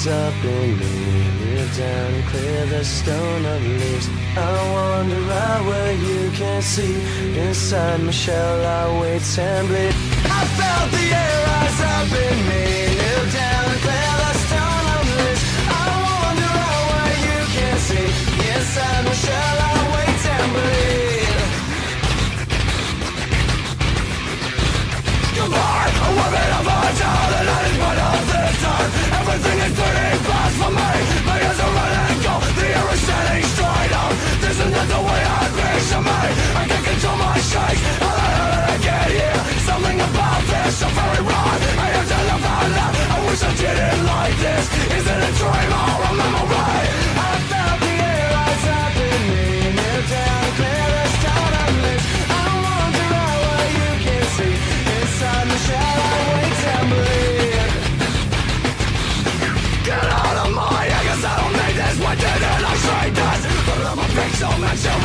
rise up in me, kneel down, clear the stone of leaves. I wander out where you can't see. Inside my shell I wait and bleed. I felt the air rise up in me, kneel down, clear the stone of leaves. I wander out where you can't see. Inside my shell I wait and bleed. Goodbye, a woman of my town, the night is but of this time. Everything is turning fast for me. My ears are running cold, the air is standing straight up. This is not the way I picture me. I can't control my shakes. How the hell did I get here? Something about this so very wrong. I have to live out loud. I wish I didn't like this. Is it a dream or a memory? I felt the air rise up in me, kneel down, clear the stone of mist. I wander out where you can see. Inside the shadow I wait and bleed. Get out of my, I guess I don't need this. Why didn't I say this? But I'm a pixel man,